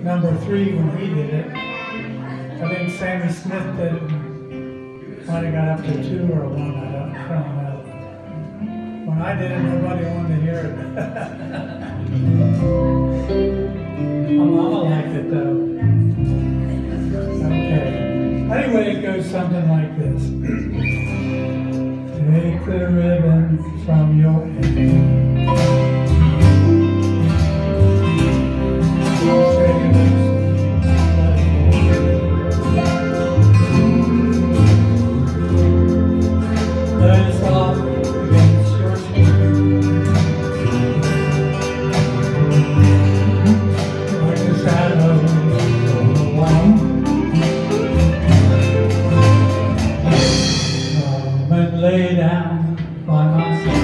#3 when he did it. I think Sammy Smith did it. Might have got up to 2 or 1. I don't know. When I did it, nobody wanted to hear it. My mama liked it though. Okay. Anyway, it goes something like this. Take the ribbon from your head. Lay down by myself.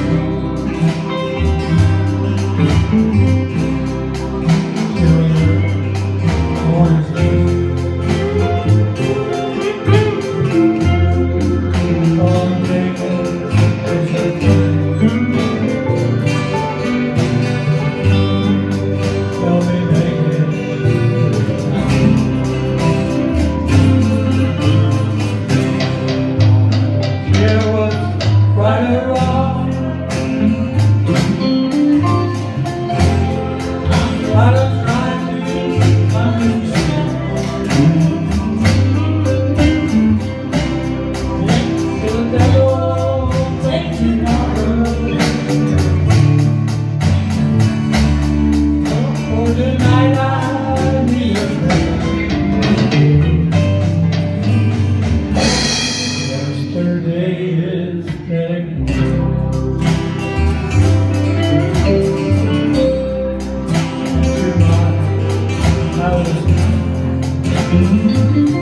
Thank you.